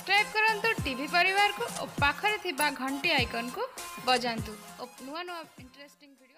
subscribe करंतु TV परिवार को और पाखरे थिबा घंटी आइकन को बजांतु और नुआ नुआ इंटरेस्टिंग